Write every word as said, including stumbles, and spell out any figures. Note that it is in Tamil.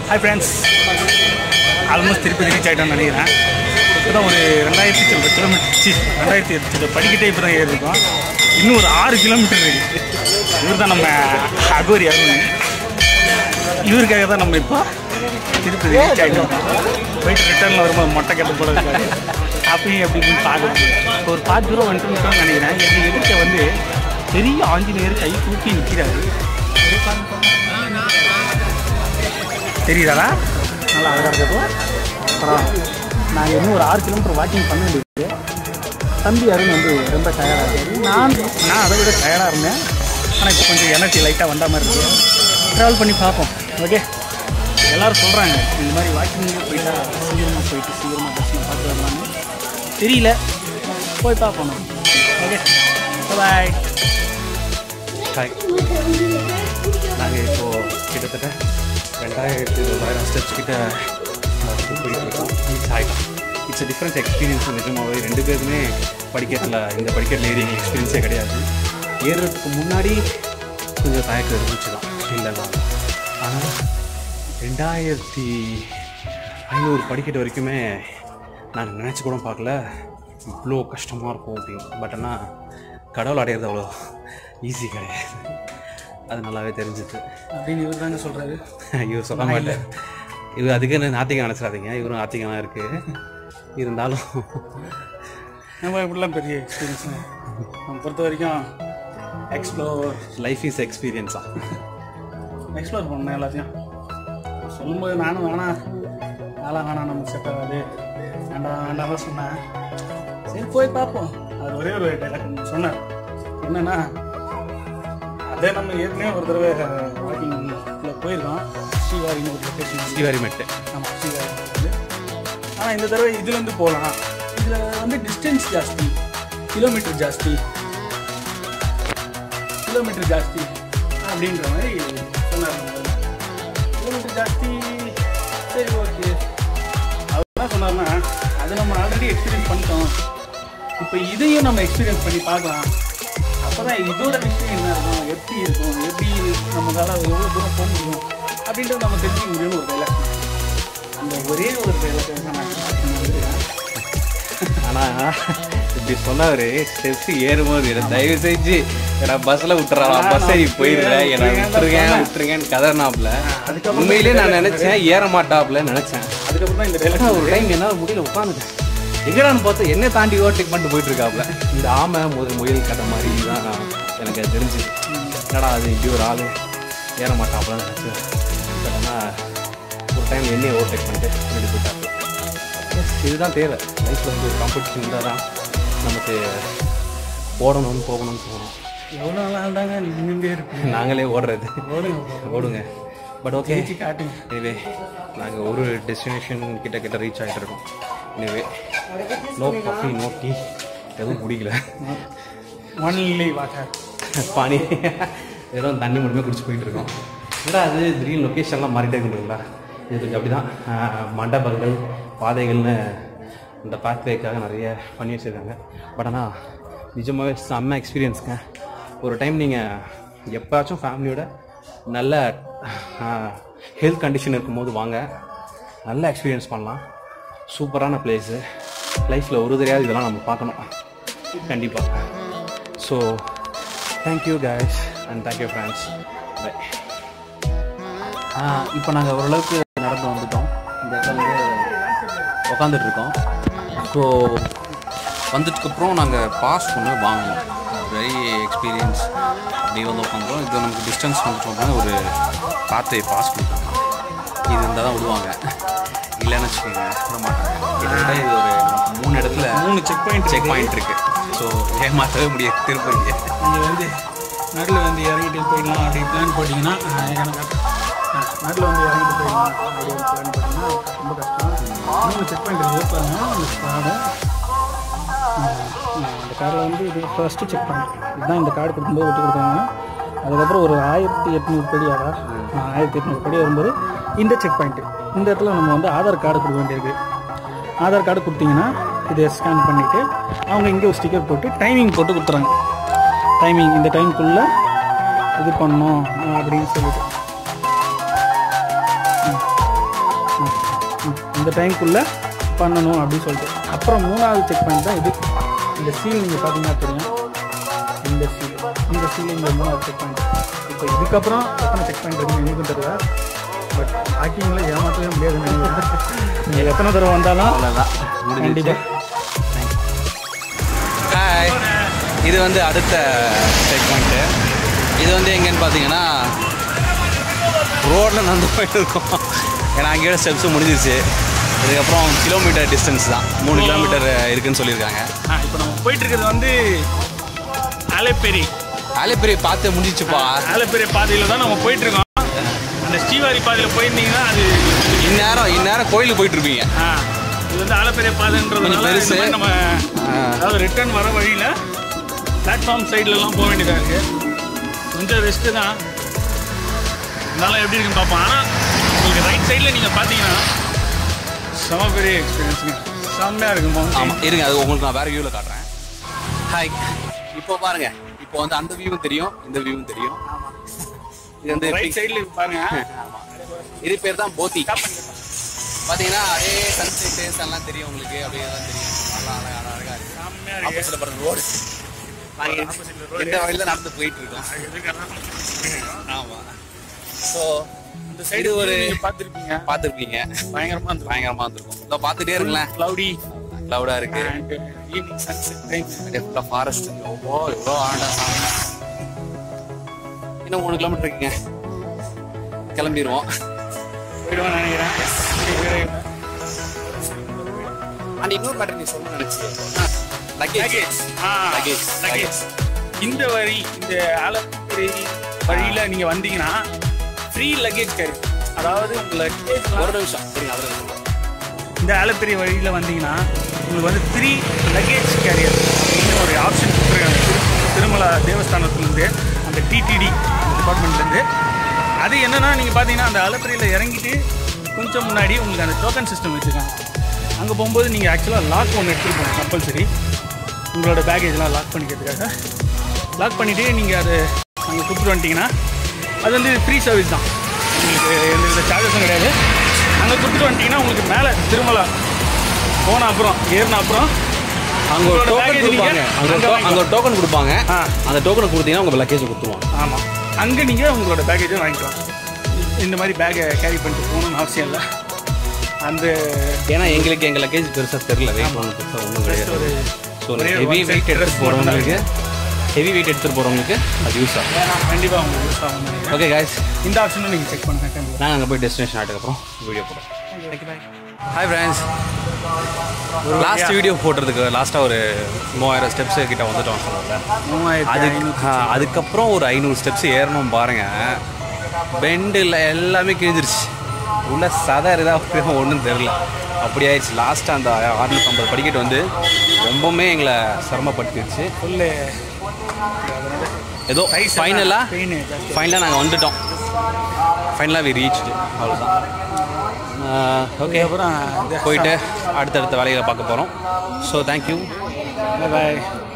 Hi friends, almost Tirupati reach ஆகிட்டோம்னு நினைக்கிறேன். இப்போ தான் ஒரு ரெண்டாயிரத்தி சில்லற கிலோமீட்டர் ரெண்டாயிரத்தி சில்லற படிக்கிட்டே இப்போ தான் ஏறிருக்கோம். இன்னும் ஒரு ஆறு கிலோமீட்டர் இருக்குது. இவர் தான் நம்ம அகோரி அருண். இவருக்காக தான் நம்ம இப்போ திருப்பதி ரீச் ஆகிட்டோம். போயிட்டு ரிட்டர்னில் வரும்போது மொட்டை கட்ட போட இருக்காரு. அப்பயும் எப்படி இப்படின்னு பார்க்கணும். ஒரு பாத்து ரூபா வந்துட்டு நினைக்கிறேன். எங்கள் எதிர்க்க வந்து பெரிய ஆஞ்சநேயர் கை தூக்கி நிற்கிறாரு. தெரியுதாடா? நல்லா அழகாக இருக்கும். அப்புறம் நாங்கள் இன்னும் ஒரு ஆறு கிலோமீட்டர் வாக்கிங் பண்ண வேண்டியது. தம்பி அருண் வந்து ரொம்ப டயர்டாக இருக்குது. நான் நான் அதை விட டயர்டாக இருந்தேன். ஆனால் இப்போ கொஞ்சம் எனர்ஜி லைட்டாக வந்த மாதிரி இருக்குது. ட்ராவல் பண்ணி பார்ப்போம். ஓகே, எல்லோரும் சொல்கிறாங்க இந்த மாதிரி வாக்கிங் போயிட்டா சீக்கிரமாக போயிட்டு சீக்கிரமாக தரிசனம் பார்த்து வரலான்னு. தெரியல, போய் பார்ப்போம். ஓகே, பாய். ஹாய், நாங்கள் இப்போது கிட்டத்தட்ட ரெண்டாயிரத்தி தொள்ளாயிரம் ஸ்டெப்ஸ் கிட்ட போயிட்டுருக்கோம். ரீச் ஆகிட்டோம். It's a different experience. நிஜமாகவே ரெண்டு பேருமே படிக்கட்டில் இந்த படிக்கட்டில் ஏறி எங்கள் எக்ஸ்பீரியன்ஸே கிடையாது. ஏறுறதுக்கு முன்னாடி கொஞ்சம் தயக்கம் இருந்துச்சு தான், இல்லைன்னா. ஆனால் ரெண்டாயிரத்தி ஐநூறு படிக்கட்டு வரைக்குமே நான் நினச்சி கூட பார்க்கல இவ்வளோ கஷ்டமாக இருக்கும் அப்படின்னு. பட் ஆனால் கடவுள் அடையிறது அவ்வளோ ஈஸி கிடையாது. அது நல்லாவே தெரிஞ்சுது அப்படின்னு இவர் தாங்க சொல்கிறாரு. இவர் சொல்ல மாட்டேன். இவர் அதுக்கு நாத்திகம் நினச்சிடாதீங்க. இவரும் நாத்திகமாக இருக்குது. இருந்தாலும் நம்ம இப்படிலாம் பெரிய எக்ஸ்பீரியன்ஸ் நம்ம பொறுத்த வரைக்கும் எக்ஸ்ப்ளோர் லைஃப் இஸ் எக்ஸ்பீரியன்ஸா எக்ஸ்ப்ளோர் பண்ணேன் எல்லாத்தையும். சொல்லும்போது நானும் வேணாம் வேணாம் வேணாம் நமக்கு செட் ஆகாது வேண்டாம் வேண்டாம் தான் சொன்னேன். சரி போய் பார்ப்போம். அது ஒரே ஒரு டைலாக் சொன்னார். என்னென்னா, அதே நம்ம ஏற்கனவே ஒரு தடவை வாக்கிங்கில் போயிருக்கோம். ஸ்ரீவாரின்னு ஒரு லொக்கேஷன். ஸ்ரீவாரி மெட்டு. ஆமாம், ஸ்ரீவாரி மெட்டு. ஆனால் இந்த தடவை இதுலேருந்து போகலாம். இதில் வந்து டிஸ்டன்ஸ் ஜாஸ்தி, கிலோமீட்டர் ஜாஸ்தி கிலோமீட்டர் ஜாஸ்தி அப்படின்ற மாதிரி சொன்னார். கிலோமீட்டர் ஜாஸ்தி, சரி ஓகே. அவர் என்ன சொன்னார்னா, அதை நம்ம ஆல்ரெடி எக்ஸ்பீரியன்ஸ் பண்ணிட்டோம். இப்போ இதையும் நம்ம எக்ஸ்பீரியன்ஸ் பண்ணி பார்க்கலாம். அப்போ தான் இதோட விஷயம் என்ன இருக்கும், எப்படி இருக்கும், எப்படி நம்மளால் எவ்வளோ தூரம் போக முடியும் அப்படின்றது நம்ம தெரிஞ்சுக்க முடியும்னு ஒரு டைலாக். அந்த ஒரே ஒரு டைலாக் நான் ஆனால் இப்படி சொன்னவர் ஸ்டெப்ஸ் ஏறும்போது என்னை தயவு செஞ்சு ஏன்னா பஸ்ஸில் விட்டுறான், பஸ் ஏறி போயிடுறேன், என்னை விட்டுருக்கேன் விட்டுருங்கன்னு கதறினாப்புல. உண்மையிலே நான் நினச்சேன் ஏற மாட்டாப்புல நினச்சேன். அதுக்கப்புறம் தான் இந்த டைலாக் ஒரு டைம் என்னால் முடியல உட்காந்துட்டேன். எங்கடான்னு பார்த்து என்னை தாண்டி ஓவர்டேக் பண்ணிட்டு போயிட்டு இருக்காப்புல. இந்த ஆமை முதல் முயல் கதை மாதிரி தான் எனக்கு அது தெரிஞ்சுது. என்னடா அது இப்படி ஒரு ஆள் ஏற மாட்டாப்புலன்னு நினச்சேன். பட் ஆனால் ஒரு டைம் என்னையை ஓவர்டேக் பண்ணிட்டு முன்னாடி போயிட்டாப்புல. இதுதான் தேவை லைஃப்பில் வந்து ஒரு காம்படிஷன் இருந்தால் தான் நமக்கு ஓடணும்னு போகணும்னு தோணும். எவ்வளோ நாள் தாங்க நின்றுட்டே இருக்கு. நாங்களே ஓடுறது ஓடுங்க ஓடுங்க. பட் ஓகே, காட்டுங்க. எனிவே நாங்கள் ஒரு டெஸ்டினேஷன் கிட்ட கிட்ட ரீச் ஆகிட்டு இருக்கோம். Anyway no coffee no tea எதுவும் பிடிக்கல. ஒன்லி வாட்டர் பானி வெறும் தண்ணி மட்டுமே குடிச்சு போயிட்டு இருக்கோம். ஏன்னா அது திடீர்னு லொக்கேஷன்லாம் மாறிட்டே இருக்குங்களா. இது கொஞ்சம் அப்படி தான். மண்டபங்கள் பாதைகள்னு இந்த பாத்வேக்காக நிறைய பண்ணி வச்சுருக்காங்க. பட் ஆனால் நிஜமாகவே செம்ம எக்ஸ்பீரியன்ஸுங்க. ஒரு டைம் நீங்கள் எப்போயாச்சும் ஃபேமிலியோட நல்ல ஹெல்த் கண்டிஷன் இருக்கும்போது வாங்க, நல்ல எக்ஸ்பீரியன்ஸ் பண்ணலாம். சூப்பரான பிளேஸு. லைஃப்பில் ஒரு தெரியாது இதெல்லாம் நம்ம பார்க்கணும் கண்டிப்பாக. So thank you guys and thank you friends. Bye. இப்போ நாங்கள் ஓரளவுக்கு நடந்து வந்துட்டோம். இந்த இடத்துல வந்து உக்காந்துட்ருக்கோம். ஸோ வந்ததுக்கப்புறம் நாங்கள் பாஸ் ஒன்று வாங்கணும். வெரி எக்ஸ்பீரியன்ஸ் அப்படி வந்து உட்காந்துரும். இது நமக்கு டிஸ்டன்ஸ் வந்துட்டோம்னா ஒரு பார்த்து பாஸ் கொடுத்தாங்க. இது இருந்தால் தான் விடுவாங்க, இல்லைன்னு வச்சுக்கோங்க விட மாட்டாங்க. கிட்டத்தட்ட இது ஒரு நமக்கு மூணு இடத்துல மூணு செக் பாயிண்ட் செக் பாயிண்ட் இருக்குது. ஸோ ஏமாற்றவே முடியாது. திருப்பதிங்க நீங்கள் வந்து நடுவில் வந்து இறங்கிட்டு போயிடலாம் அப்படி பிளான் போட்டிங்கன்னா எனக்கு நடுவில் வந்து இறங்கிட்டு போயிடலாம் அப்படி பிளான் போட்டிங்கன்னா ரொம்ப கஷ்டம். மூணு செக் பாயிண்ட் இருக்குது பாருங்க. இந்த கார்டு இந்த கார்டில் வந்து இது ஃபஸ்ட்டு செக் பாயிண்ட். இதுதான் இந்த கார்டு கொடுக்கும்போது விட்டு கொடுத்தாங்க. அதுக்கப்புறம் ஒரு ஆயிரத்தி எட்நூறு படி ஆதா ஆயிரத்தி எட்நூறு படி வரும்போது இந்த செக் பாயிண்ட்டு. இந்த இடத்துல நம்ம வந்து ஆதார் கார்டு கொடுக்க வேண்டியிருக்கு. ஆதார் கார்டு கொடுத்தீங்கன்னா இதை ஸ்கேன் பண்ணிவிட்டு அவங்க இங்கே ஒரு ஸ்டிக்கர் போட்டு டைமிங் போட்டு கொடுத்துறாங்க. டைமிங் இந்த டைமுக்குள்ளே இது பண்ணணும் அப்படின்னு சொல்லிட்டு அந்த டைம்குள்ளே பண்ணணும் அப்படின்னு சொல்லிட்டு. அப்புறம் மூணாவது செக் பாயிண்ட் தான் இது. இந்த சீல் நீங்கள் பார்த்தீங்கன்னா தெரியும், இந்த சீல் இந்த சீல் இந்த மூணாவது செக் பாயிண்ட். இப்போ இதுக்கப்புறம் எத்தனை செக் பாயிண்ட் இருக்குன்னு எனக்கும் தெரியல, பட் ஹாக்கிங்கில் ஏமாற்றவே முடியாதுன்னு நினைக்கிறேன். நீங்கள் எத்தனை தடவை வந்தாலும் அவ்வளோதான் கண்டிப்பாக. ஹாய், இது வந்து அடுத்த செக் பாயிண்ட்டு. இது வந்து எங்கேன்னு பார்த்தீங்கன்னா ரோட்டில் நடந்து போயிட்டு இருக்கோம். ஏன்னா அங்கேயோட ஸ்டெப்ஸும் முடிஞ்சிருச்சு. இதுக்கப்புறம் கிலோமீட்டர் டிஸ்டன்ஸ் தான், மூணு கிலோமீட்டர் இருக்குதுன்னு சொல்லியிருக்காங்க. இப்போ நம்ம போயிட்டு இருக்கிறது வந்து ஆலைப்பேரி. ஆலைப்பேரி பார்த்து முடிஞ்சிச்சுப்பா. ஆலைப்பேரி பாதையில் தான் நம்ம போயிட்டு இருக்கோம். அந்த ஸ்ரீவாரி பாதையில் போயிருந்தீங்கன்னா அது இந்நேரம் இந்நேரம் கோயிலுக்கு போயிட்டு இருப்பீங்க. இது வந்து ஆலைப்பேரி பாதைன்றதுனால பெருசு. நம்ம அதாவது ரிட்டர்ன் வர வழியில் பிளாட்ஃபார்ம் சைட்லலாம் போக வேண்டியதாக இருக்குது. கொஞ்சம் ரெஸ்ட்டு தான், இருந்தாலும் எப்படி இருக்குன்னு பார்ப்போம். ஆனால் உங்களுக்கு ரைட் சைடில் நீங்கள் பார்த்தீங்கன்னா செம பெரிய எக்ஸ்பீரியன்ஸுங்க, செம்மையாக இருக்குமா. ஆமாம், இருங்க, அது உங்களுக்கு நான் வேறு வியூவில் காட்டுறேன். ஹாய், இப்போ பாருங்கள், இப்போ வந்து அந்த வியூவும் தெரியும், இந்த வியூவும் தெரியும். இது வந்து ரைட் சைடில் பாருங்க. இது பேர் தான் போத்தி. பார்த்தீங்கன்னா அதே சன்செட்டு எல்லாம் தெரியும் உங்களுக்கு, அப்படியே தான் தெரியும். நல்லா அழகாக அழகாக இருக்குது. செம்மையாக ஆப்போசிட்டில் பாருங்கள் ரோடு. நாங்கள் எந்த வழியில் தான் நடந்து போயிட்டு இருக்கோம். ஆமாம். ஸோ இந்த சைடு ஒரு பார்த்துருப்பீங்க பார்த்துருப்பீங்க பயங்கரமாக இருந்து பயங்கரமாக இருந்திருக்கும். இதோ பார்த்துட்டே இருங்களேன். க்ளவுடி க்ளவுடாக இருக்கு. ஈவினிங் சன்செட் டைம் ஃபுல்லாக ஃபாரஸ்ட். எவ்வளோ எவ்வளோ ஆண்டா சாமி. இன்னும் மூணு கிலோமீட்டர் இருக்குங்க, கிளம்பிடுவோம். போயிடுவோம் நினைக்கிறேன். அண்ட் இன்னொரு மேட்டர் நீ சொல்ல நினைச்சு லக்கேஜ் லக்கேஜ் லக்கேஜ் இந்த வழி, இந்த ஆலப்புழை வழியில் நீங்கள் வந்தீங்கன்னா ஃப்ரீ லக்கேஜ் கேரி. அதாவது உங்கள் லக்கேஜ் ஒரு நிமிஷம் சரிங்க. அதில் இந்த ஆலப்புழை வழியில் வந்தீங்கன்னா உங்களுக்கு வந்து ஃப்ரீ லக்கேஜ் கேரியர் அப்படின்னு ஒரு ஆப்ஷன் கொடுத்துருக்காங்க திருமலா தேவஸ்தானத்துலேருந்து, அந்த டிடிடி டிபார்ட்மெண்ட்லேருந்து. அது என்னென்னா நீங்கள் பார்த்தீங்கன்னா அந்த ஆலப்புழையில் இறங்கிட்டு கொஞ்சம் முன்னாடி உங்களுக்கு அந்த டோக்கன் சிஸ்டம் வச்சுருக்காங்க. அங்கே போகும்போது நீங்கள் ஆக்சுவலாக லாக் ஒன்று எடுத்துகிட்டு போகணும் கம்பல்சரி, உங்களோட பேக்கேஜ்லாம் லாக் பண்ணிக்கிறதுக்காக. லாக் பண்ணிவிட்டு நீங்கள் அதை அங்கே கொடுத்துட்டு வந்துட்டிங்கன்னா அது வந்து ஃப்ரீ சர்வீஸ் தான், உங்களுக்கு எந்த வித சார்ஜஸும் கிடையாது. அங்கே கொடுத்துட்டு வந்துட்டிங்கன்னா உங்களுக்கு மேலே திருமலா போன அப்புறம் ஏறின அப்புறம் அங்கே ஒரு டோக்கன் கொடுப்பாங்க. அங்கே ஒரு டோக்கன் கொடுப்பாங்க. அந்த டோக்கனை கொடுத்தீங்கன்னா உங்கள் லக்கேஜை கொடுத்துருவாங்க. ஆமாம், அங்கே நீங்கள் உங்களோட பேக்கேஜை வாங்கிக்கலாம். இந்த மாதிரி பேக்கை கேரி பண்ணிட்டு போகணும்னு அவசியம் இல்லை. அந்த ஏன்னா எங்களுக்கு எங்கள் லக்கேஜ் பெருசாக தெரில, வெயிட் பண்ண பெருசாக ஒன்றும் கிடையாது. ஸோ ஹெவி வெயிட் எடுத்துகிட்டு போகிறவங்களுக்கு ஹெவி வெயிட் எடுத்துகிட்டு போகிறவங்களுக்கு அது யூஸ் ஆகும். கண்டிப்பாக உங்களுக்கு யூஸ் ஆகும். ஓகே கைஸ், இந்த ஆப்ஷனும் நீங்கள் செக் பண்ணுங்க. கண்டிப்பாக நாங்கள் அங்கே போய் டெஸ்டினேஷன் ஆகிட்டதுக்கப்புறம் வீடியோ போடுறோம். ஹாய் ஃப்ரெண்ட்ஸ், லாஸ்ட் வீடியோ போடுறதுக்கு லாஸ்ட்டாக ஒரு மூவாயிரம் ஸ்டெப்ஸு கிட்ட வந்துட்டோம் சொன்னாங்க. அது அதுக்கப்புறம் ஒரு ஐநூறு ஸ்டெப்ஸ் ஏறணும் பாருங்கள். பெண்டில் எல்லாமே கிழிஞ்சிருச்சு, உள்ள சதர் இதாக ஒன்றும் தெரில, அப்படி ஆயிடுச்சு. லாஸ்ட்டாக அந்த அறுநூற்றி ஐம்பது படிக்கட்டு வந்து ரொம்பவுமே எங்களை சிரமப்படுத்திடுச்சு. ஃபுல்லு ஏதோ ஃபைனலாக ஃபைனலாக நாங்கள் வந்துட்டோம். ஃபைனலாக வி ரீச்டு, அவ்வளோதான். ஓகே, அப்புறம் போயிட்டு அடுத்தடுத்த வேலைகளை பார்க்க போகிறோம். ஸோ தேங்க்யூ, பாய்.